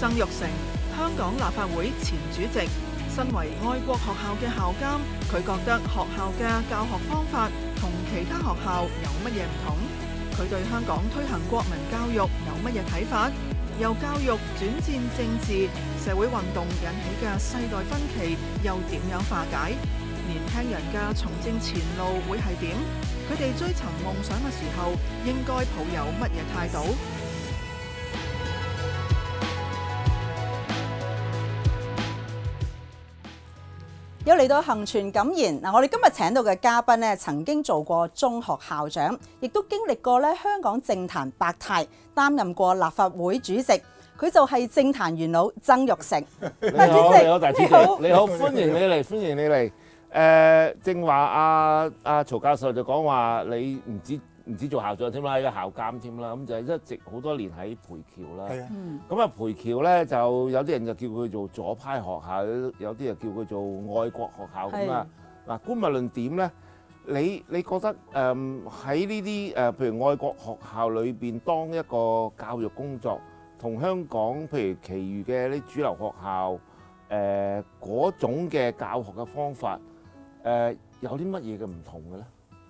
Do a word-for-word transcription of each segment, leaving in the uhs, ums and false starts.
曾鈺成，香港立法會前主席，身為愛國學校嘅校監，佢覺得學校嘅教學方法同其他學校有乜嘢唔同？佢對香港推行國民教育有乜嘢睇法？由教育轉戰政治，社會運動引起嘅世代分歧又點樣化解？年輕人嘅從政前路會係點？佢哋追尋夢想嘅時候，應該抱有乜嘢態度？ 又嚟到恒傳感言嗱，我哋今日請到嘅嘉賓咧，曾經做過中學校長，亦都經歷過咧香港政壇百態，擔任過立法會主席。佢就係政壇元老曾鈺成。 你好，你好，大主席，你好，歡迎你嚟，歡迎你嚟。誒，正話阿阿曹教授就講話，你唔止唔止做校長添啦，係個校監添啦，咁就一直好多年喺培僑啦。係啊，咁啊培僑咧就有啲人就叫佢做左派學校，有啲人叫佢做愛國學校咁啊。嗱，姑勿論點咧？你你覺得誒喺呢啲誒譬如愛國學校裏邊，當一個教育工作同香港譬如其餘嘅啲主流學校誒嗰種嘅教學嘅方法誒有啲乜嘢嘅唔同嘅咧？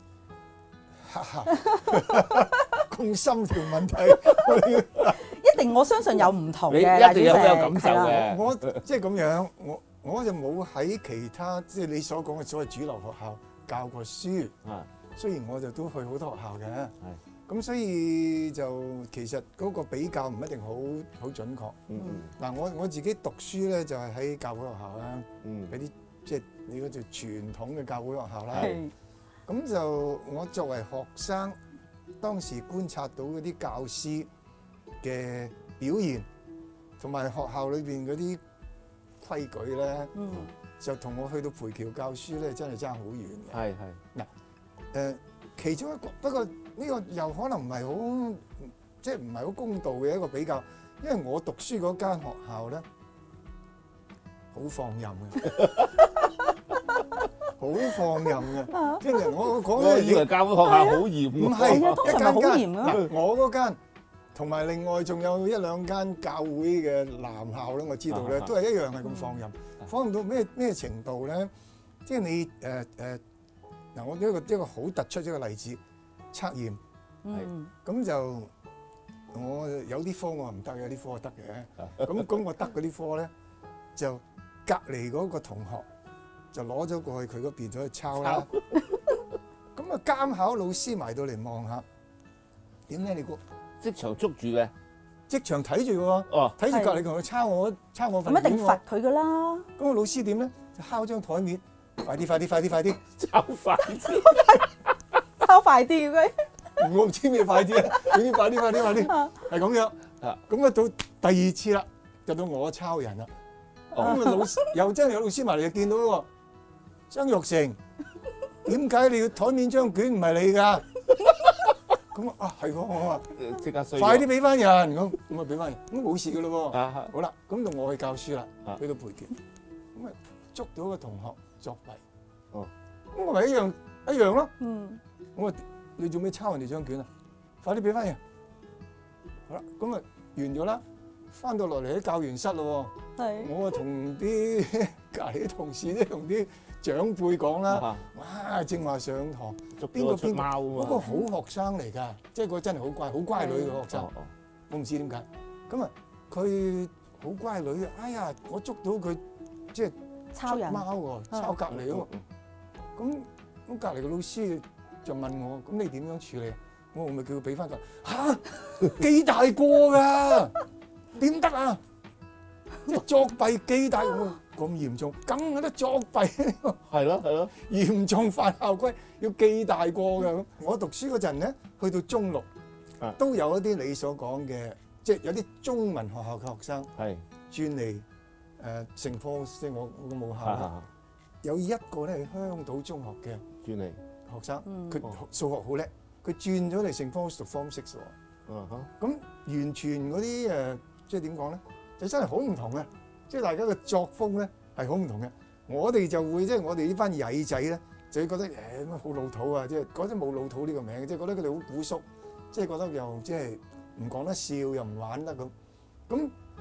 咁深條問題， 一定我相信有唔同嘅， 一定有有感受嘅。 我即係咁樣，我我就冇喺其他即係你所講嘅所謂主流學校教過書。啊，雖然我就都去好多學校嘅。係。咁所以就其實嗰個比較唔一定好好準確。嗯嗯。嗱，我我自己讀書咧就係喺教會學校啦。嗯。嗰啲即係你嗰條傳統嘅教會學校啦。係。咁就我作為學生，當時觀察到嗰啲教師嘅表現，同埋學校裏邊嗰啲規矩咧，嗯、就同我去到培僑教書咧，真係爭好遠嘅。係係嗱，誒其中一個，不過呢個又可能唔係好，即係唔係好公道嘅一個比較，因為我讀書嗰間學校咧，好放任嘅。好放任嘅，即係我講咧， 以為教會學校好嚴， 唔係一間間好嚴啊！ 我嗰間同埋另外仲有一兩間教會嘅男校咧，我知道咧都係一樣係咁放任，放任到咩咩程度咧？即係你誒誒嗱，我一個一個好突出一個例子，測驗係咁就我有啲科我唔得，有啲科得嘅，咁咁我得嗰啲科咧就隔離嗰個同學。就攞咗過去佢嗰邊咗去抄啦。咁啊監考老師埋到嚟望下，點咧？你估即場捉住嘅？ 即場睇住嘅喎。哦，睇住隔離同佢抄我抄我份卷。 咁一定罰佢噶啦。 咁個老師點咧？就敲張台面，快啲快啲快啲快啲， 抄快啲， 抄快啲佢。 我唔知咩快啲啊！總之快啲快啲快啲，係咁樣。啊，咁啊到第二次啦，就到我抄人啦。咁啊老師又真係有老師埋嚟就見到喎。曾鈺成，點解你要台面張卷唔係你㗎？咁啊係喎，我話即刻衰，快啲俾翻人咁，咁啊俾翻人，咁冇事㗎咯喎。好啦，咁到我去教書啦，去到培僑，咁啊捉到個同學作弊。哦，咁我咪一樣一樣咯。嗯，我話你做咩抄人哋張卷啊？快啲俾翻人。好啦，咁啊完咗啦，翻到落嚟喺教員室咯喎。係。我啊同啲隔離啲同事咧，同啲長輩講啦，哇！正話上堂，邊個邊個嗰個好學生嚟㗎，即係個真係好乖、好乖女嘅學生。我唔知點解，咁啊佢好乖女，哎呀，我捉到佢即係抄人貓喎，抄隔離喎。咁咁隔離嘅老師就問我：咁你點樣處理？我咪叫佢俾翻佢。嚇，幾大個㗎？點得啊？即係作弊幾大個？咁嚴重，梗係得作弊。係咯係咯，嚴重犯校規，要記大過㗎。我讀書嗰陣咧，去到中六，都有一啲你所講嘅，即係有啲中文學校嘅學生，係轉嚟誒聖科，即係我我個母校。有一個咧係香島中學嘅轉嚟學生，佢數學好叻，佢轉咗嚟聖科讀 Form Six 喎。嗯哼，咁完全嗰啲誒，即係點講咧？就真係好唔同嘅。即係大家嘅作風咧係好唔同嘅，我哋就會即係我哋呢班曳仔咧，就會覺得誒乜好老土啊！即係覺得冇老土呢個名，即係覺得佢哋好古縮，即係覺得又即係唔講得笑又唔玩得咁。咁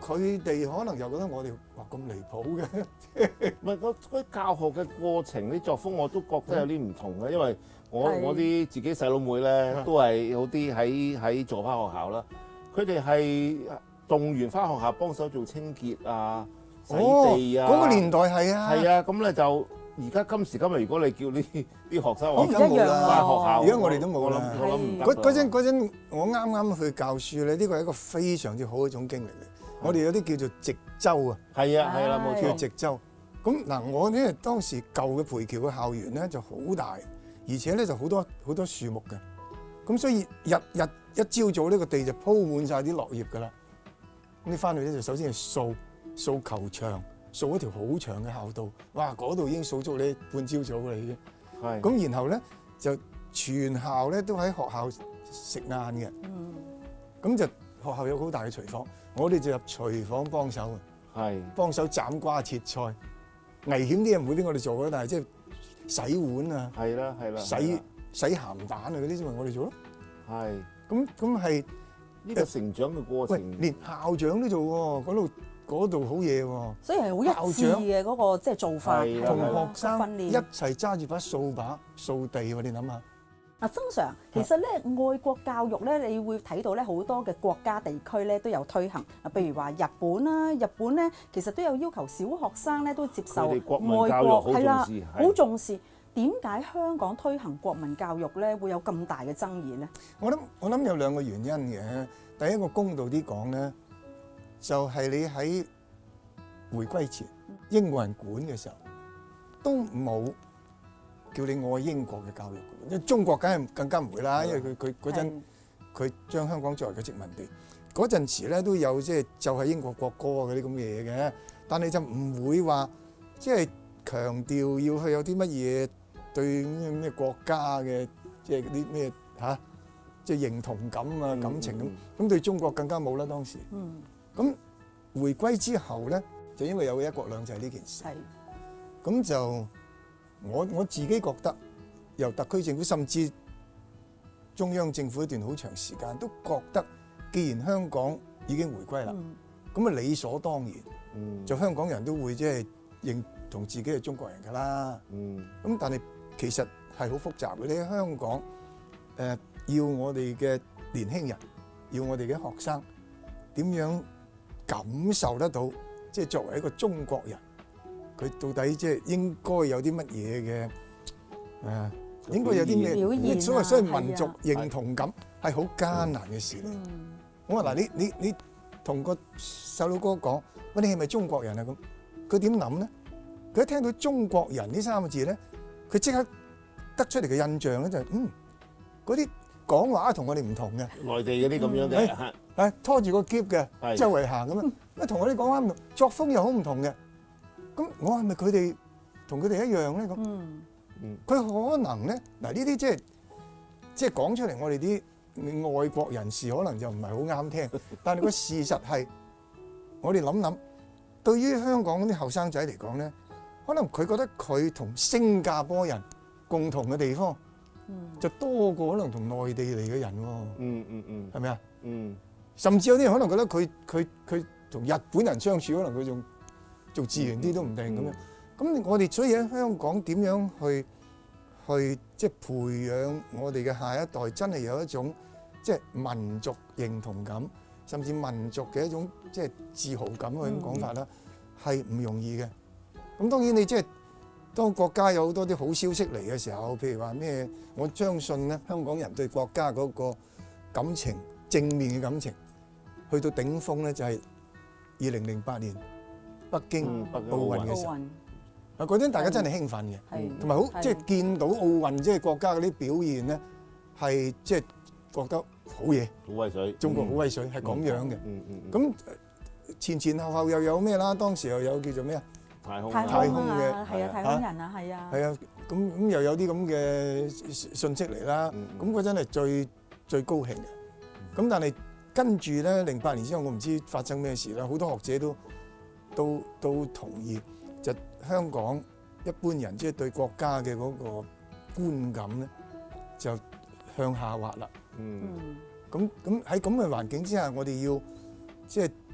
佢哋可能又覺得我哋哇咁離譜嘅。 唔係嗰嗰啲教學嘅過程啲作風我都覺得有啲唔同嘅，因為我我啲自己細佬妹咧都係有啲喺喺做翻學校啦，佢哋係動員翻學校幫手做清潔啊、洗地啊。 嗰個年代係啊， 係啊，咁咧就而家今時今日，如果你叫呢啲學生而家冇啦， 翻學校， 而家我哋都冇啦。 我諗唔得。 嗰嗰陣嗰陣我啱啱去教書咧，呢個係一個非常之好嘅一種經歷嚟。我哋有啲叫做直週啊， 係啊係啦，冇錯， 叫直週。咁嗱，我呢當時舊嘅培僑嘅校園咧就好大，而且咧就好多好多樹木嘅。咁所以日日一朝早呢個地就鋪滿晒啲落葉㗎啦。咁你翻去咧就首先係掃掃球場，掃一條好長嘅校道。哇！嗰度已經掃足你半朝早啦已經。係。咁然後咧就全校咧都喺學校食晏嘅。嗯。咁就學校有好大嘅廚房，我哋就入廚房幫手啊。係。幫手斬瓜切菜。危險啲嘢唔會俾我哋做嘅，但係即係洗碗啊，係啦係啦，洗洗鹹蛋啊嗰啲先咪我哋做咯。係，咁咁係呢個成長嘅過程。喂，連校長都做喎，嗰度嗰度好嘢喎。所以係好一致嘅嗰個即係做法，同學生一齊揸住把掃把掃地喎，你諗下。 嗱，曾 Sir，其實咧愛國教育咧，你會睇到咧好多嘅國家地區咧都有推行。啊，譬如話日本啦，日本咧其實都有要求小學生咧都接受愛國，係啦，好重視。點解香港推行國民教育咧會有咁大嘅爭議咧？ 我諗我諗有兩個原因嘅。第一個公道啲講咧，就係你喺回歸前英國人管嘅時候都冇叫你愛英國嘅教育，因為中國梗係更加唔會啦，因為佢佢嗰陣佢將香港作為個殖民地，嗰陣時咧都有即係就係英國國歌嗰啲咁嘅嘢嘅，但係就唔會話即係強調要去有啲乜嘢對咩咩國家嘅即係啲咩嚇即係認同感啊感情咁，咁、嗯、對中國更加冇啦當時。咁、嗯、回歸之後咧，就因為有一國兩制呢件事，咁就。我我自己覺得，由特區政府甚至中央政府一段好長時間都覺得，既然香港已經回歸啦，咁啊、嗯、理所當然，嗯、就香港人都會即係認同自己係中國人㗎啦。咁、嗯、但係其實係好複雜嘅。你喺香港，誒、呃、要我哋嘅年輕人，要我哋嘅學生點樣感受得到，即係作為一個中國人。佢到底即係應該有啲乜嘢嘅誒？應該有啲咩表現？所謂所謂民族認同感係好艱難嘅事嚟。我話嗱，你你你同個細佬哥講，喂，你係咪中國人啊？咁佢點諗咧？佢一聽到中國人呢三個字咧，佢即刻得出嚟嘅印象咧就係嗯，嗰啲講話同我哋唔同嘅，內地嗰啲咁樣嘅，係拖住個篋嘅，周圍行咁樣，啊同我哋講話唔同，作風又好唔同嘅。咁我係咪佢哋同佢哋一樣咧？咁，嗯，佢可能咧嗱呢啲即係即係講出嚟，我哋啲外國人士可能就唔係好啱聽，但係個事實係，我哋諗諗，對於香港啲後生仔嚟講咧，可能佢覺得佢同新加坡人共同嘅地方，嗯，就多過可能同內地嚟嘅人喎。嗯嗯嗯，係咪啊？嗯，甚至有啲人可能覺得佢佢佢同日本人相處，可能佢仲做自然啲都唔定咁樣，咁我哋所以喺香港點樣去去即係培養我哋嘅下一代，真係有一種即係民族認同感，甚至民族嘅一種即係自豪感咁講法啦，係唔容易嘅。咁當然你即係當國家有好多啲好消息嚟嘅時候，譬如話咩，我相信咧香港人對國家嗰個感情正面嘅感情去到頂峰咧，就係二零零八年。北京奧運嘅時候，啊嗰陣大家真係興奮嘅，同埋好即係見到奧運即係國家嗰啲表現咧，係即係覺得好嘢，好威水，中國好威水係咁樣嘅。咁前前後後又有咩啦？當時又有叫做咩啊？太空太空嘅係啊，太空人啊，係啊，係啊，咁咁又有啲咁嘅信息嚟啦。咁嗰陣係最最高興嘅。咁但係跟住咧，零八年之後我唔知發生咩事啦，好多學者都。都都同意，就香港一般人即係對國家嘅嗰個觀感咧，就向下滑啦。嗯，咁咁喺咁嘅環境之下，我哋要即係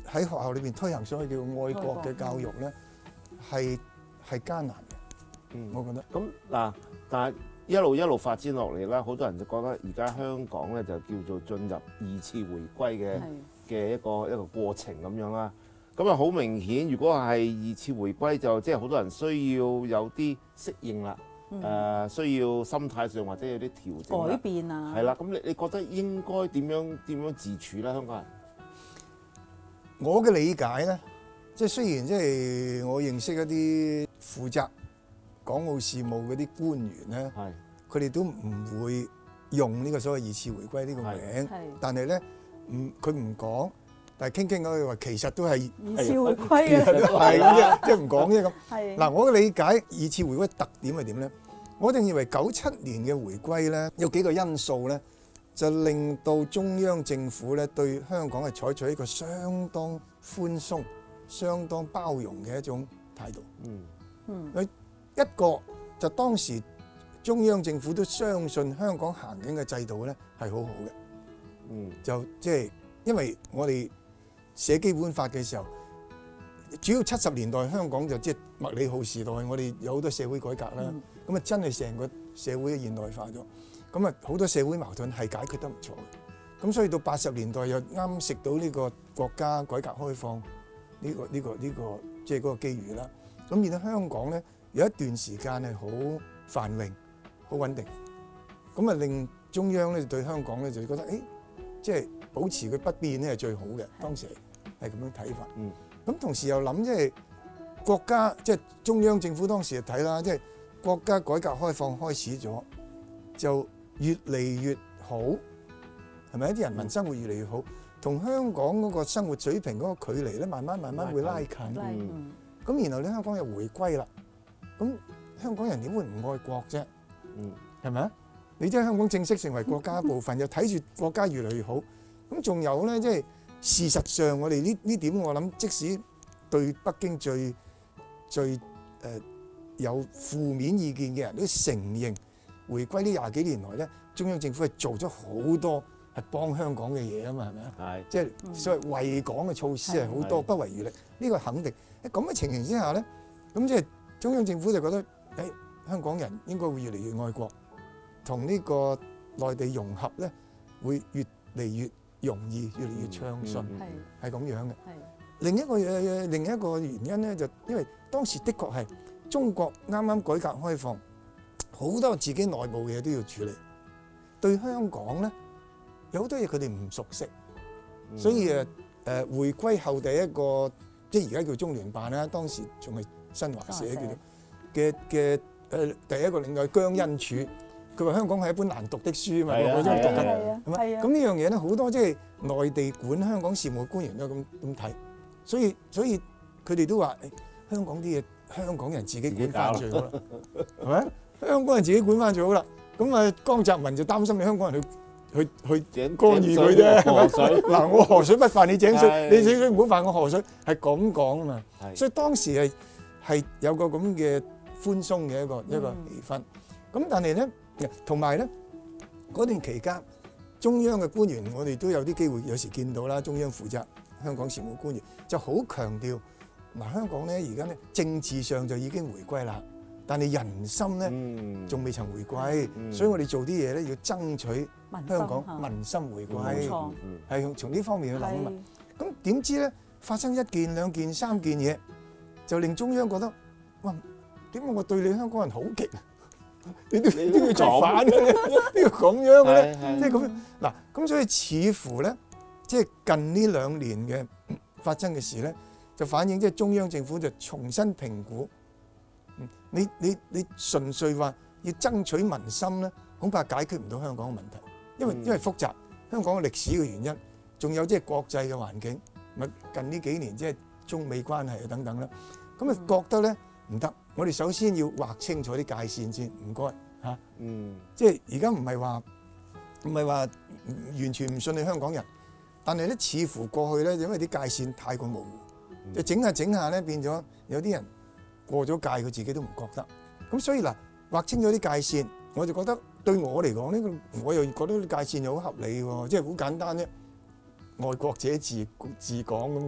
喺學校裏邊推行所謂叫愛國嘅教育咧，係係艱難嘅。嗯，我覺得。 咁嗱，但係一路一路發展落嚟啦，好多人就覺得而家香港咧就叫做進入二次回歸嘅嘅一個一個過程咁樣啦。咁啊好明顯，如果係二次回歸就即係好多人需要有啲適應啦，誒、嗯呃、需要心態上或者有啲調整改變啊， 係啦。咁你你覺得應該點樣點樣自處咧？香港人？ 我嘅理解咧，即係雖然即係我認識一啲負責港澳事務嗰啲官員咧，佢哋都唔會用呢個所謂二次回歸呢個名，但係咧唔佢唔講。但係傾傾佢話其實都係二次回歸嘅， 係咁啫，即係唔講啫咁。嗱，我嘅理解二次回歸特點係點咧？我一定認為九七年嘅回歸咧，有幾個因素咧，就令到中央政府咧對香港係採取一個相當寬鬆、相當包容嘅一種態度。嗯嗯，佢一個就當時中央政府都相信香港行緊嘅制度咧係好好嘅。嗯，就即係因為我哋寫基本法嘅時候，主要七十年代香港就即係麥理浩時代，我哋有好多社會改革啦，咁啊真係成個社會現代化咗，咁啊好多社會矛盾係解決得唔錯嘅，咁所以到八十年代又啱食到呢個國家改革開放呢個呢個呢個即係嗰個機遇啦，咁變到香港咧有一段時間係好繁榮、好穩定，咁啊令中央咧對香港咧就覺得誒，即係保持佢不變咧係最好嘅，當時係咁樣睇法。嗯，咁同時又諗即係國家即係中央政府當時就睇啦，即係國家改革開放開始咗，就越嚟越好，係咪？啲人民生活越嚟越好，同香港嗰個生活水平嗰個距離咧，慢慢慢慢會拉近。嗯，咁然後咧香港又回歸啦，咁香港人點會唔愛國啫？嗯，係咪啊？你即係香港正式成為國家一部分，又睇住國家越嚟越好。咁仲有咧，即係事實上，我哋呢呢點我諗，即使對北京最最誒、呃、有負面意見嘅人都承認，回歸呢廿幾年來咧，中央政府係做咗好多係幫香港嘅嘢啊嘛，係咪啊？係，即係所謂惠港嘅措施係好多，不遺餘力。呢個肯定喺咁嘅情形之下咧，咁即係中央政府就覺得誒、哎、香港人應該會越嚟越愛國，同呢個內地融合咧會越嚟越容易，越嚟越暢順，係咁樣嘅。另一個嘢，另一個原因咧，就因為當時的確係中國啱啱改革開放，好多自己內部嘅嘢都要處理。對香港咧，有好多嘢佢哋唔熟悉，所以誒誒回歸後第一個，即係而家叫中聯辦啦，當時仲係新華社叫做嘅嘅誒第一個領導姜恩柱。佢話香港係一本難讀的書啊嘛，我都讀緊，係咪？咁呢樣嘢咧，好多即係內地管香港事務官員都咁咁睇，所以所以佢哋都話誒香港啲嘢香港人自己管翻最好啦，係咪？香港人自己管翻最好啦。咁啊，江澤民就擔心你香港人去去去干預佢啫，係咪？嗱，我河水不犯你井水，你井水唔好犯我河水，係咁講啊嘛。所以當時係係有個咁嘅寬鬆嘅一個一個氣氛。咁但係咧。同埋咧，嗰段期間，中央嘅官員我哋都有啲機會有時見到啦。中央負責香港事務官員就好強調，嗱香港咧而家咧政治上就已經回歸啦，但係人心咧仲未曾回歸，嗯、所以我哋做啲嘢咧要爭取香港民心回歸，係用從呢方面去諗啊嘛。咁點知咧發生一件、兩件、三件嘢，就令中央覺得，哇！點解我對你香港人好極啊？你都你都要作反嘅咧，都要咁樣嘅咧，即係咁樣嗱。咁所以似乎咧，即係近呢兩年嘅發生嘅事咧，就反映即係中央政府就重新評估。你你你純粹話要爭取民心咧，恐怕解決唔到香港嘅問題，因為因為複雜，香港嘅歷史嘅原因，仲有即係國際嘅環境，咪近呢幾年即係中美關係啊等等啦。咁啊覺得咧唔得。我哋首先要劃清楚啲界線先，唔該嚇。嗯，即係而家唔係話唔係話完全唔信你香港人，但係咧似乎過去咧，因為啲界線太過模糊，就、嗯、整下整下咧變咗有啲人過咗界，佢自己都唔覺得。咁所以嗱，劃清咗啲界線，我就覺得對我嚟講呢個，我又覺得啲界線又好合理喎，即係好簡單啫。愛國者治治港咁講，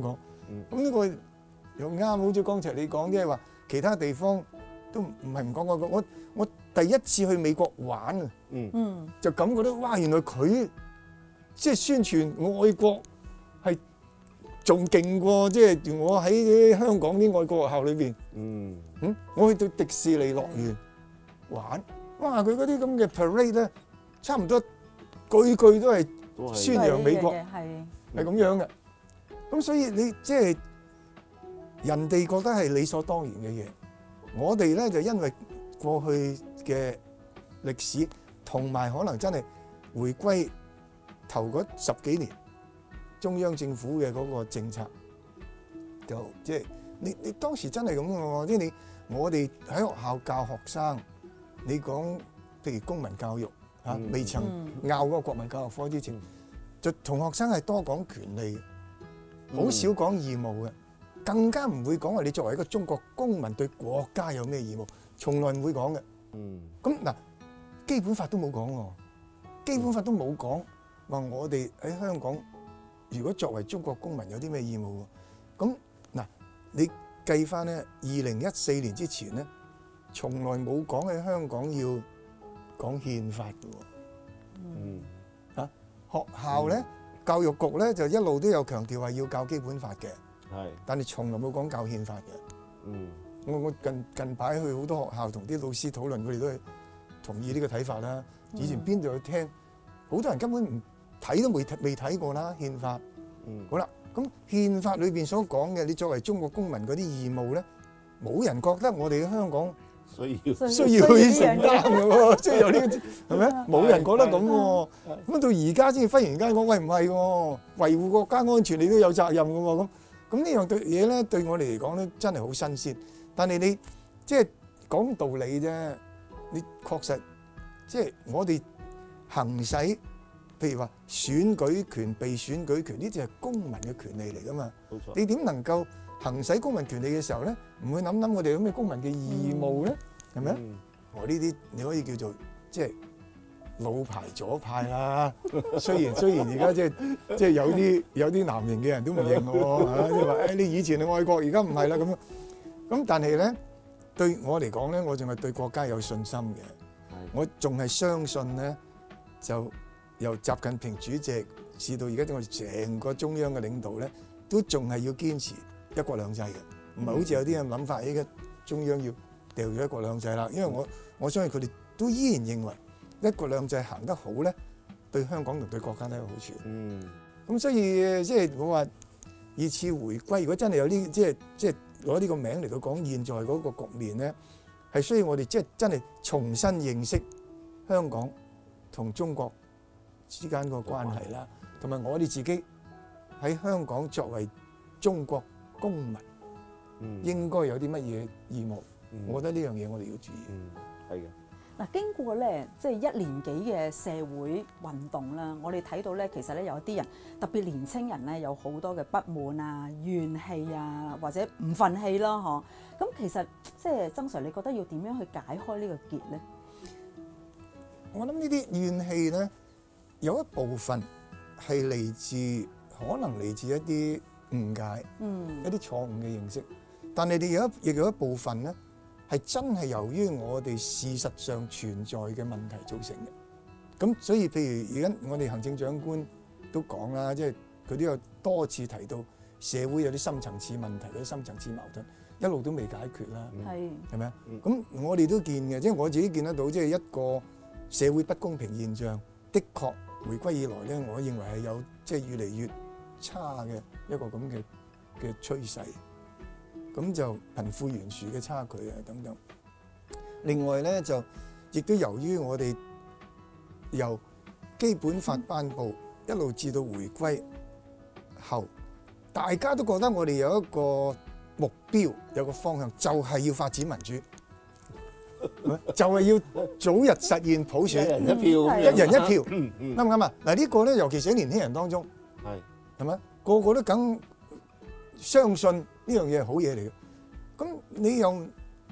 咁呢個又啱，好似剛才你講，即係話其他地方都唔係唔講愛國。我我第一次去美國玩啊，嗯，就感覺到哇，原來佢即係宣傳愛國係仲勁過即係我喺香港啲愛國學校裏邊。嗯，嗯，我去到迪士尼樂園玩，哇！佢嗰啲咁嘅 parade 咧，差唔多句句都係宣揚美國，係係咁樣嘅。咁所以你即係人哋覺得係理所當然嘅嘢，我哋咧就因為過去嘅歷史同埋可能真係回歸頭嗰十幾年中央政府嘅嗰個政策，就即係你你當時真係咁嘅喎，即係你我哋喺學校教學生，你講譬如公民教育嚇，未曾拗嗰個國民教育科之前，就同學生係多講權利，好少講義務嘅，更加唔會講話你作為一個中國公民對國家有咩義務，從來唔會講嘅。嗯，咁嗱，基本法都冇講喎，基本法都冇講話我哋喺香港如果作為中國公民有啲咩義務喎？咁嗱，你計翻咧，二零一四年之前咧，從來冇講喺香港要講憲法嘅喎。嗯，啊，學校咧，教育局咧就一路都有強調話要教基本法嘅，係，但係從來冇講教憲法嘅。嗯。我我近近排去好多學校同啲老師討論，佢哋都係同意呢個睇法啦。以前邊度有聽，好多人根本唔睇都未未睇過啦憲法。嗯，好啦，咁憲法裏邊所講嘅，你作為中國公民嗰啲義務咧，冇人覺得我哋喺香港需要需要去承擔嘅喎，即係有呢個係咪？冇人覺得咁喎。咁到而家先忽然間講，喂唔係喎，維護國家安全你都有責任嘅喎。咁咁呢樣對嘢咧，對我哋嚟講咧，真係好新鮮。但係你即係講道理啫，你確實即係我哋行使，譬如話選舉權、被選舉權，呢啲係公民嘅權利嚟噶嘛。冇錯。你點能夠行使公民權利嘅時候咧，唔會諗諗我哋有咩公民嘅義務咧？係咪啊？我呢啲你可以叫做即係老牌左派啦。雖然雖然而家即係即係有啲有啲藍營嘅人都唔認我嚇，即係話誒你以前係愛國，而家唔係啦咁樣。咁但係咧，對我嚟講咧，我仲係對國家有信心嘅。我仲係相信咧，就由習近平主席至到而家我哋成個中央嘅領導咧，都仲係要堅持一國兩制嘅，唔係好似有啲人諗法，依家中央要掉咗一國兩制啦。因為我我相信佢哋都依然認為一國兩制行得好咧，對香港同對國家都有好處。嗯。咁所以即係我話二次回歸，如果真係有呢即係即係。攞呢個名嚟到講現在嗰個局面咧，係需要我哋即係真係重新認識香港同中國之間個關係啦，同埋我哋自己喺香港作為中國公民，嗯、應該有啲乜嘢義務？嗯、我覺得呢樣嘢我哋要注意。嗯，係嘅。 嗱，經過咧即係一年幾嘅社會運動啦，我哋睇到咧，其實咧有啲人特別年青人咧有好多嘅不滿啊、怨氣啊，或者唔憤氣啦，嗬。咁其實即係曾 Sir，你覺得要點樣去解開呢個結咧？ 我諗呢啲怨氣咧，有一部分係嚟自可能嚟自一啲誤解，嗯，一啲錯誤嘅認識，但係你有一亦有一部分咧。係真係由於我哋事實上存在嘅問題造成嘅，咁所以譬如而家我哋行政長官都講啦，即係佢都有多次提到社會有啲深層次問題、有啲深層次矛盾，一路都未解決啦，係係咪啊？咁我哋都見嘅，即係我自己見得到，即係一個社會不公平現象，的確回歸以來咧，我認為係有即係越嚟越差嘅一個咁嘅嘅趨勢。咁就貧富懸殊嘅差距啊等等。另外咧就亦都由於我哋由基本法頒布一路至到回歸後，大家都覺得我哋有一個目標，有個方向，就係要發展民主，就係要早日實現普選，一人一票，一人一票，啱唔啱啊？嗱呢個咧，尤其是喺年輕人當中，係係咪？個個都梗相信呢樣嘢係好嘢嚟嘅，咁你又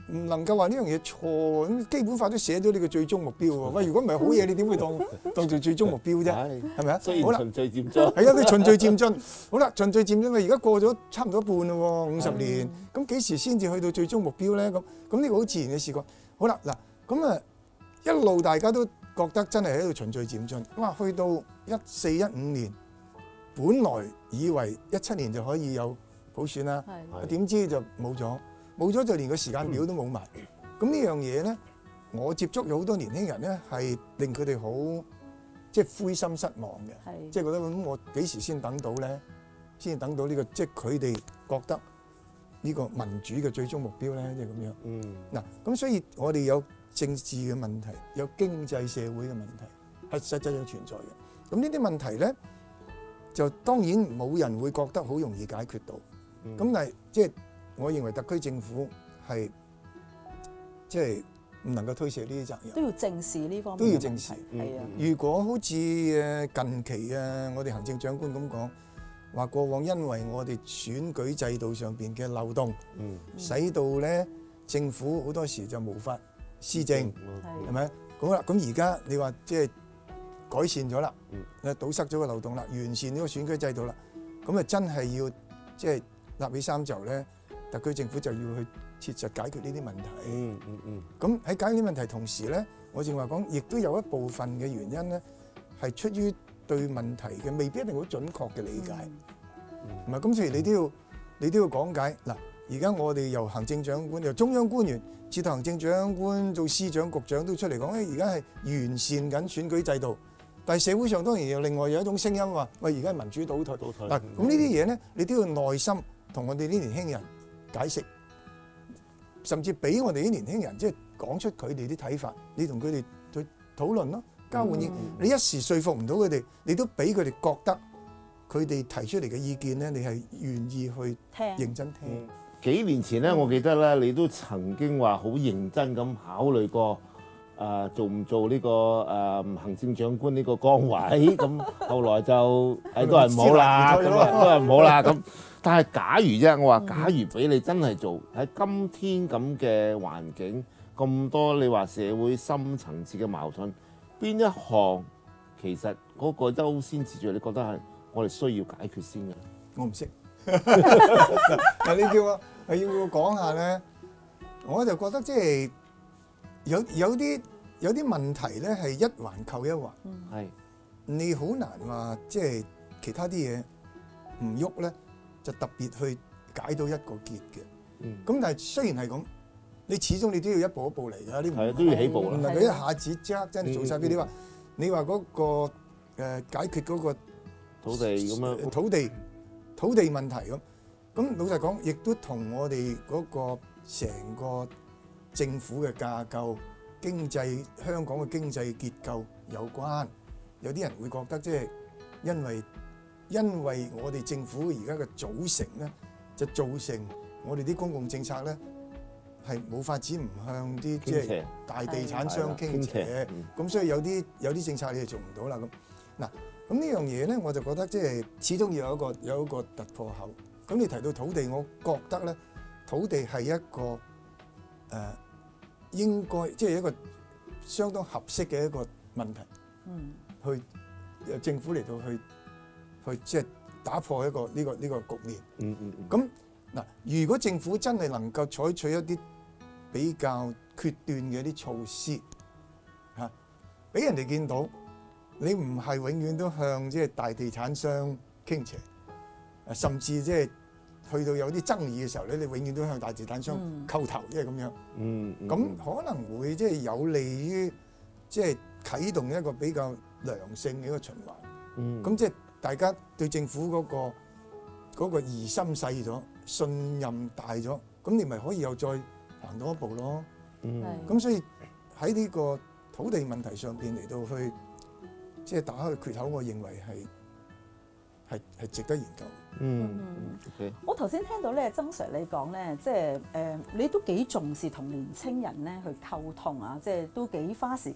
唔能夠話呢樣嘢錯，咁基本法都寫咗呢個最終目標喎。喂，如果唔係好嘢，你點會當當做最終目標啫？係咪啊？好啦， 循序漸進。 係啊，你循序漸進。好啦，循序漸進，而家過咗差唔多一半啦喎，五十年。咁幾時先至去到最終目標咧？咁咁呢個好自然嘅事講。好啦，嗱，咁啊一路大家都覺得真係喺度循序漸進。哇，去到一四一五年，本來以為一七年就可以有普選啦，點知就冇咗。冇咗就連個時間表都冇埋，咁呢樣嘢咧，我接觸有好多年輕人咧，係令佢哋好即係灰心失望嘅，即係覺得咁我幾時先等到咧？先等到呢個即係佢哋覺得呢個民主嘅最終目標咧，即係咁樣。嗯。嗱，咁所以我哋有政治嘅問題，有經濟社會嘅問題，係實際有存在嘅。咁呢啲問題咧，就當然冇人會覺得好容易解決到。咁但係即係。我認為特區政府係即係唔能夠推卸呢啲責任， 都要正視呢方面都要正視。 係啊， 如果好似誒近期啊，我哋行政長官咁講，話過往因為我哋選舉制度上邊嘅漏洞，嗯，使到咧政府好多時就無法施政，係咪？好啦，咁而家你話即係改善咗啦，誒堵塞咗個漏洞啦，完善呢個選舉制度啦，咁啊真係要即係立起衫袖咧。特區政府就要去切實解決呢啲問題。嗯嗯嗯。咁喺解決呢啲問題同時咧，我正話講，亦都有一部分嘅原因咧，係出於對問題嘅未必一定好準確嘅理解。唔係咁，所以你都要你都要講解。嗱，而家我哋由行政長官、由中央官員至到行政長官做司長、局長都出嚟講，誒而家係完善緊選舉制度。但係社會上當然又另外有一種聲音話，喂，而家係民主倒退。倒退。嗱，咁呢啲嘢咧，你都要耐心同我哋啲年輕人解釋，甚至俾我哋啲年輕人即係講出佢哋啲睇法，你同佢哋去討論咯，交換意見。你一時說服唔到佢哋，你都俾佢哋覺得佢哋提出嚟嘅意見咧，你係願意去認真聽。 嗯、幾年前咧，我記得咧，你都曾經話好認真咁考慮過，誒、呃、做唔做呢、這個誒、呃、行政長官呢個崗位？咁後來就誒都係唔好啦，咁啊都係唔好啦咁。但係假如啫，我話假如俾你真係做喺今天咁嘅環境，咁多你話社會深層次嘅矛盾，邊一項其實嗰個優先次序，你覺得係我哋需要解決先嘅？ 我唔識。嗱，你叫我係要講下咧，我就覺得即係有有啲有啲問題咧係一環扣一環，係你好難話即係其他啲嘢唔喐咧。就特別去解到一個結嘅，咁、嗯、但係雖然係咁，你始終你都要一步一步嚟㗎，呢係都要起步啦，唔能夠一下子即刻真係做晒佢。你話你話嗰個誒解決嗰個土地咁樣土地土地問題咁，咁老實講，亦都同我哋嗰個成個政府嘅架構、經濟香港嘅經濟結構有關。有啲人會覺得即係因為。因為我哋政府而家嘅組成咧，就造成我哋啲公共政策咧係冇法子唔向啲即係大地產商傾斜，咁所以有啲有啲政策你係做唔到啦。咁嗱，咁呢樣嘢咧，我就覺得即係始終要有一個有一個突破口。咁你提到土地，我覺得咧土地係一個誒、呃、應該即係一個相當合適嘅一個問題，嗯，去由政府嚟到去。去即係打破一個呢個呢個局面。嗯嗯。咁嗱，如果政府真係能夠採取一啲比較決斷嘅一啲措施，嚇，俾人哋見到你唔係永遠都向即係大地產商傾斜，甚至即係去到有啲爭議嘅時候咧，你永遠都向大地產商叩頭，即係咁樣。嗯。咁可能會即係有利於即係啟動一個比較良性嘅一個循環。嗯。咁即係。大家對政府嗰個嗰個疑心細咗，信任大咗，咁你咪可以又再行多一步咯。嗯，咁所以喺呢個土地問題上邊嚟到去，即係打開缺口，我認為係係係值得研究。嗯， 嗯 okay. 我頭先聽到咧，曾 Sir 你講咧，即係誒，你都幾重視同年青人咧去溝通啊，即係都幾花時間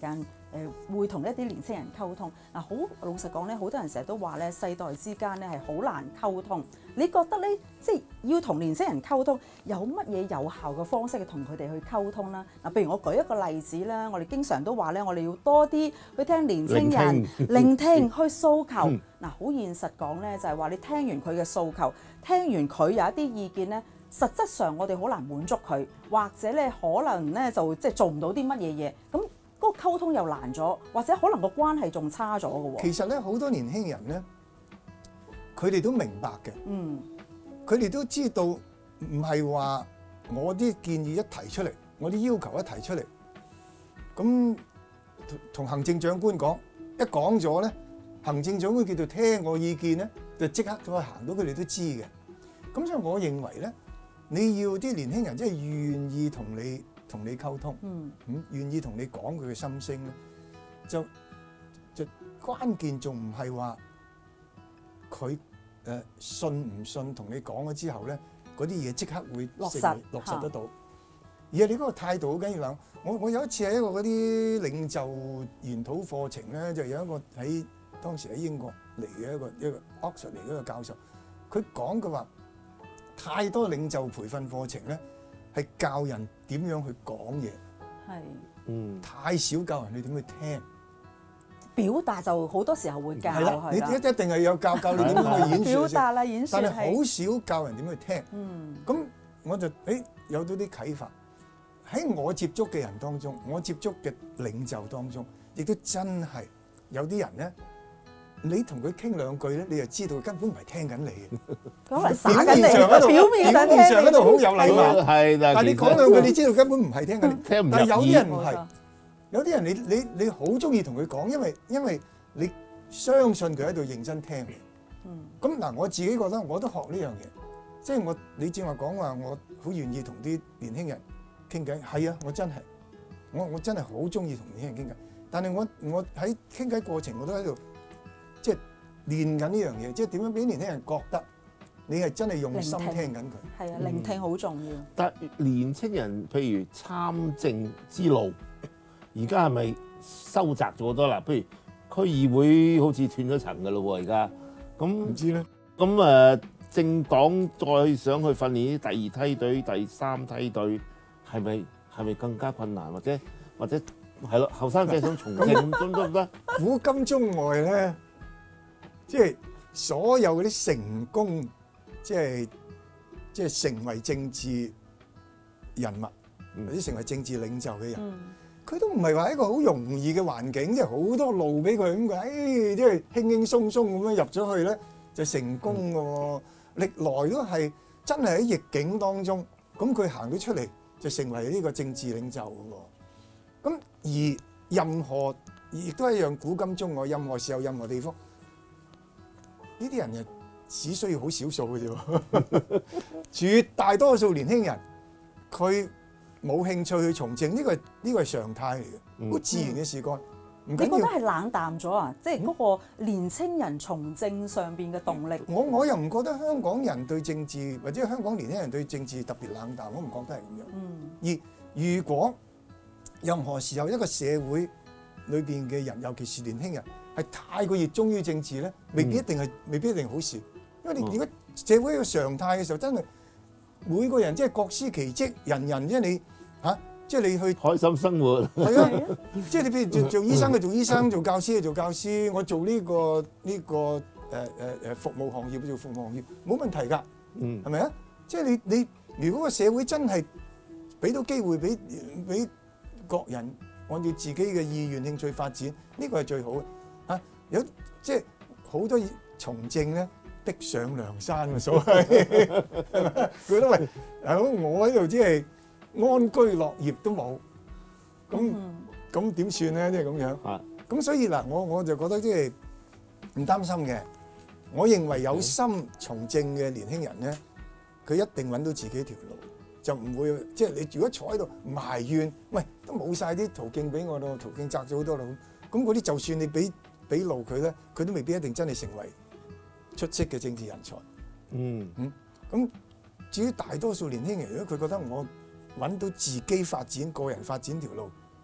誒會同一啲年輕人溝通。嗱，好老實講咧，好多人成日都話咧，世代之間咧係好難溝通。你覺得咧，即係要同年輕人溝通，有乜嘢有效嘅方式同佢哋去溝通啦？嗱，譬如我舉一個例子啦，我哋經常都話咧，我哋要多啲去聽年輕人聆聽，去訴求。嗱，好現實講咧，就係話你聽完佢嘅訴求，聽完佢有一啲意見咧，實質上我哋好難滿足佢，或者咧可能咧就即係做唔到啲乜嘢嘢，咁嗰個溝通又難咗，或者可能個關係仲差咗嘅喎。 其實咧，好多年輕人咧，佢哋都明白嘅， 嗯， 佢哋都知道唔係話我啲建議一提出嚟，我啲要求一提出嚟，咁同行政長官講，一講咗咧，行政長官叫做聽我意見咧，就即刻再行到，佢哋都知嘅。咁所以我認為咧，你要啲年輕人即係願意同你同你溝通，嗯，咁願意同你講佢嘅心聲咧，就就關鍵仲唔係話佢誒信唔信同你講咗之後咧，嗰啲嘢即刻會落實落實得到，而係你嗰個態度好緊要啦。我我有一次喺一個嗰啲領袖研討課程咧，就有一個喺當時喺英國嚟嘅一個一個 Oxford 嚟嘅一個教授，佢講嘅話。太多領袖培訓課程咧，係教人點樣去講嘢，係，嗯，太少教人去點去聽， 表達就好多時候會教， 係啦，你一一定係有教教你點樣去演説， 表達啦演説， 但係好少教人點去聽，嗯，咁我就誒有到啲啟發，喺我接觸嘅人當中，我接觸嘅領袖當中，亦都真係有啲人咧。你同佢傾兩句咧，你就知道根本唔係聽緊你嘅。 咁係耍緊你，表面上表面上喺度好有禮貌， 係， 但係你講兩句，你知道根本唔係聽緊你。 聽唔入耳。 但係有啲人唔係，有啲人你你你好中意同佢講，因為因為你相信佢喺度認真聽。嗯。咁嗱，我自己覺得我都學呢樣嘢，即係我你正話講話，我好願意同啲年輕人傾偈。係啊，我真係，我我真係好中意同年輕人傾偈。但係我我喺傾偈過程，我都喺度。即係練緊呢樣嘢，即係點樣俾年輕人覺得你係真係用心聽緊佢。 係啊，聆聽好重要。 但年青人譬如參政之路，而家係咪收窄咗好多啦？譬如區議會好似斷咗層㗎咯喎，而家咁唔知咧。咁誒，政黨再想去訓練啲第二梯隊、第三梯隊，係咪係咪更加困難？或者或者係咯，後生仔想從政得唔得？ 古今中外咧。即係所有嗰啲成功，即係即係成為政治人物，或者成為政治領袖嘅人，佢、嗯、都唔係話一個好容易嘅環境，即係好多路俾佢咁嘅，誒即係輕輕鬆鬆咁樣入咗去咧就成功嘅喎。嗯、歷來都係真係喺逆境當中，咁佢行咗出嚟就成為呢個政治領袖嘅喎。咁而任何亦都係一樣古今中外，任何時候、任何地方。呢啲人就只需要好少數嘅啫，絕大多數年輕人佢冇興趣去從政，呢個係呢個係常態嚟嘅，好自然嘅事幹。 你覺得係冷淡咗啊？即係嗰個年青人從政上邊嘅動力。 我我又唔覺得香港人對政治或者香港年輕人對政治特別冷淡，我唔覺得係咁樣。嗯、而如果任何時候一個社會裏邊嘅人，尤其是年輕人，係太過熱衷於政治咧，未必一定係，嗯、未必一定好事。因為你如果社會一個常態嘅時候，真係每個人即係各司其職，人人即係你嚇，即係你去開心生活。 係啊，即係你譬如做做醫生嘅做醫生，做教師嘅做教師，我做呢個呢個誒誒誒服務行業做服務行業，冇問題㗎。嗯，係咪啊？即係你你如果個社會真係俾到機會俾俾各人按照自己嘅意願興趣發展，呢個係最好嘅。啊，有即係好多從政咧，逼上梁山嘅所謂，係咪？佢都話：大佬，我喺度即係安居樂業都冇，咁咁點算咧？即係咁樣。咁所以嗱，我我就覺得即係唔擔心嘅。我認為有心從政嘅年輕人咧，佢一定揾到自己條路，就唔會即係你如果坐喺度埋怨，喂，都冇曬啲途徑俾我咯，途徑窄咗好多咯。咁嗰啲就算你俾俾路佢咧，佢都未必一定真係成為出色嘅政治人才。嗯嗯。咁至於大多數年輕人，如果佢覺得我揾到自己發展個人發展條路，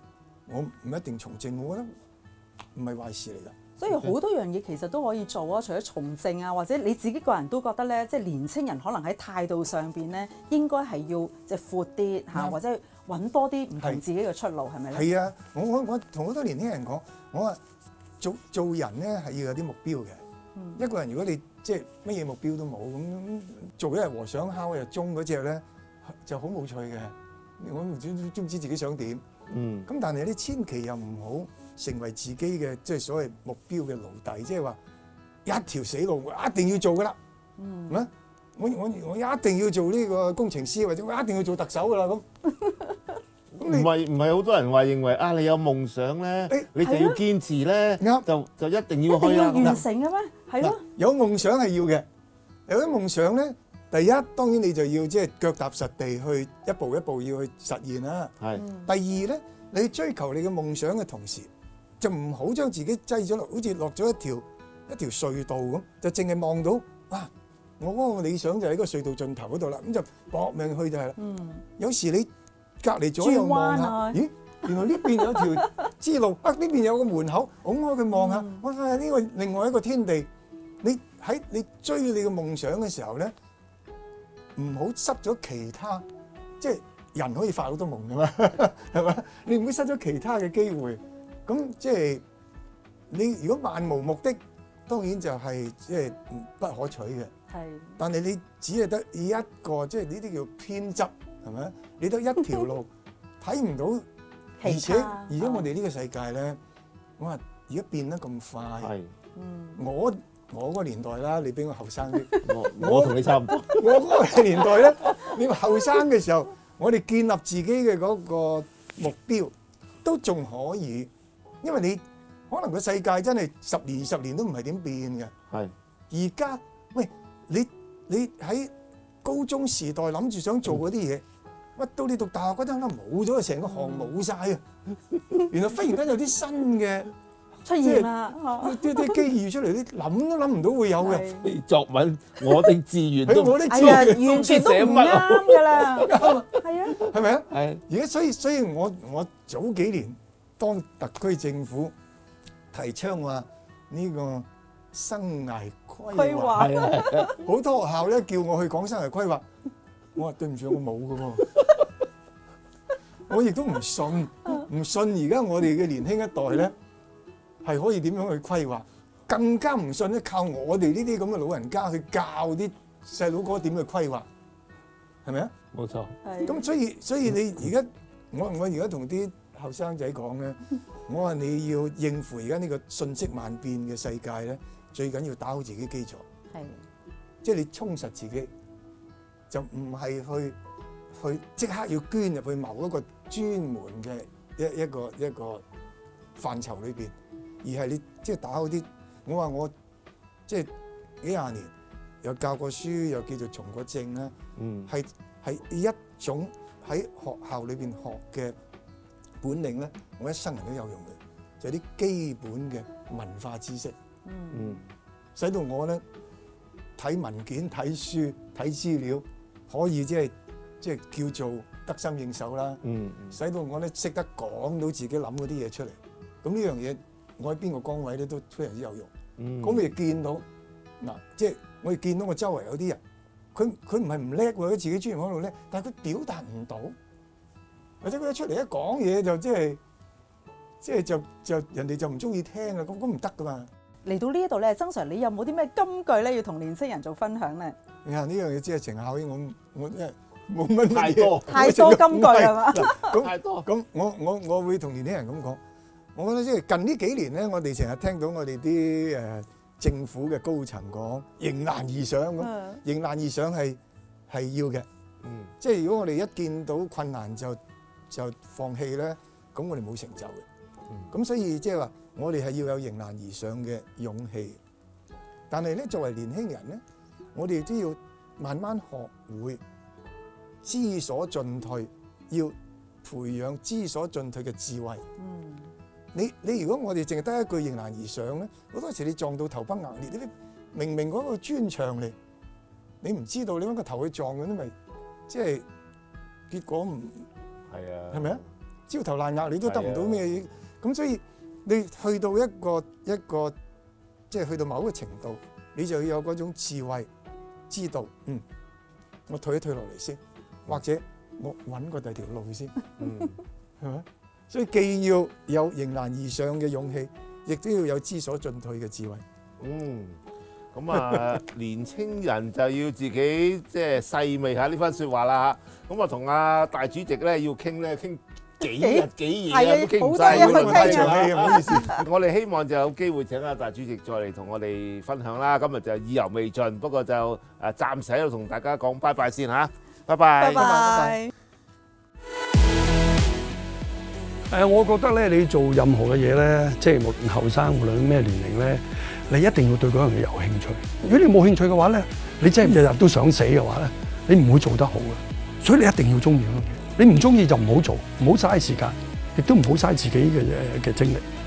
我唔一定從政，我覺得唔係壞事嚟㗎。 所以好多樣嘢其實都可以做啊，除咗從政啊，或者你自己個人都覺得咧，即係年青人可能喺態度上邊咧，應該係要即係闊啲嚇，或者揾多啲唔同自己嘅出路，係咪咧？ 係啊，我我我同好多年輕人講，我話做做人咧係要有啲目標嘅。嗯、一個人如果你即係乜嘢目標都冇，咁做一日和尚敲一日鐘嗰隻咧就好冇趣嘅。我唔知知唔知自己想點。嗯。咁但係你千祈又唔好成為自己嘅即係所謂目標嘅奴隸，即係話一條死路我一定要做㗎啦。嗯。咩？我我我一定要做呢個工程師，或者我一定要做特首㗎啦咁。 唔係唔係好多人話認為啊，你有夢想咧，欸、你就要堅持咧， 啱就就一定要去啦。 一定要完成嘅咩？係咯。 有夢想係要嘅，有啲夢想咧，第一當然你就要即係腳踏實地去一步一步要去實現啦。係。第二咧，你追求你嘅夢想嘅同時，就唔好將自己擠咗落，好似落咗一條一條隧道咁，就淨係望到哇！我嗰個理想就喺個隧道盡頭嗰度啦，咁就搏命去就係啦。嗯。有時你隔離左右望下，咦？原來呢邊有條支路，啊呢邊有個門口，拱開佢望下，我發現呢個另外一個天地。你喺你追你嘅夢想嘅時候咧，唔好失咗其他，即係人可以發好多夢㗎嘛，係嘛？你唔會失咗其他嘅機會。咁即係你如果漫無目的，當然就係即係不可取嘅。係。但係你只係得一個，即係呢啲叫偏執，係咪？你得一條路，睇唔到，而且而且我哋呢個世界咧，我話而家變得咁快，係，嗯，我我個年代啦，你比我後生啲， 我我同你差唔多， 我嗰個年代咧，你話後生嘅時候，我哋建立自己嘅嗰個目標都仲可以，因為你可能個世界真係十年二十年都唔係點變嘅，係，而家喂你你喺高中時代諗住想做嗰啲嘢。乜到你讀大學嗰陣咧冇咗，成個行冇晒啊！原來忽然間有啲新嘅出現啦， 啲啲機遇出嚟，啲諗都諗唔到會有嘅。 作文我的志願都我的志願完全都唔啱㗎啦，係啊， 係咪啊？係。而家所以所以我我早幾年當特區政府提倡話呢個生涯規劃，好多學校咧叫我去講生涯規劃。我話對唔住，我冇㗎喎，我亦都唔信，唔信而家我哋嘅年輕一代咧係可以點樣去規劃，更加唔信咧靠我哋呢啲咁嘅老人家去教啲細佬哥點去規劃，係咪啊？ 冇錯。 咁所以所以你而家我我而家同啲後生仔講咧，我話你要應付而家呢個瞬息萬變嘅世界咧，最緊要打好自己基礎，係，即係你充實自己。就唔係去去即刻要捐入去某一個專門嘅一一個一個範疇裏邊，而係你即係打好啲。我話我即係幾廿年又教過書，又叫做從過政啦，嗯，係係一種喺學校裏邊學嘅本領咧，我一生人都有用嘅，就係啲基本嘅文化知識，嗯，使到我咧睇文件、睇書、睇資料。可以即係即係叫做得心應手啦，嗯，使到我咧識得講到自己諗嗰啲嘢出嚟。咁呢樣嘢我喺邊個崗位咧都非常之有用。嗯，咁你見到嗱，即係我哋見到我周圍有啲人，佢佢唔係唔叻喎，喺自己專業嗰度叻，但係佢表達唔到，或者佢一出嚟一講嘢就即係即係就就人哋就唔中意聽啦，咁咁唔得噶嘛。 嚟到呢一度咧，曾 Sir，你有冇啲咩金句咧要同年青人做分享咧？ 你看呢樣嘢只係情效，我我即係冇乜太多太多金句係嘛？ 咁太多咁我我我會同年輕人咁講，我覺得即係近呢幾年咧，我哋成日聽到我哋啲誒政府嘅高層講迎難而上咁，迎難而上係係要嘅，嗯，即係如果我哋一見到困難就就放棄咧，咁我哋冇成就嘅，咁、嗯、所以即係話我哋係要有迎難而上嘅勇氣，但係咧作為年輕人咧。我哋都要慢慢學會知所進退，要培養知所進退嘅智慧。嗯，你你如果我哋淨係得一句迎難而上咧，好多時你撞到頭崩額裂，你明明嗰個磚牆嚟，你唔知道你揾個頭去撞嘅，因為即係結果唔係啊，係咪啊？ 焦頭爛額，你都得唔到咩嘢。咁所以你去到一個一個即係去到某一個程度，你就要有嗰種智慧，知道嗯，我退一退落嚟先，或者我揾個第二條路先，嗯，係咪？所以既要有迎難而上嘅勇氣，亦都要有知所進退嘅智慧。 嗯，咁啊，年青人就要自己即係細味下呢番説話啦嚇。咁啊，同阿大主席咧要傾咧傾幾日幾夜啊，都傾唔晒， 好多嘢去傾啊！ 唔好意思， 我哋希望就有機會請阿大主席再嚟同我哋分享啦。今日就意猶未盡，不過就誒暫時喺度同大家講拜拜先嚇，拜拜。 拜拜。 誒，我覺得咧，你做任何嘅嘢咧，即係無論後生，無論咩年齡咧，你一定要對嗰樣嘢有興趣。如果你冇興趣嘅話咧，你真係日日都想死嘅話咧，你唔會做得好嘅。所以你一定要中意嗰樣嘢。你唔中意就唔好做，唔好嘥時間，亦都唔好嘥自己嘅嘅精力。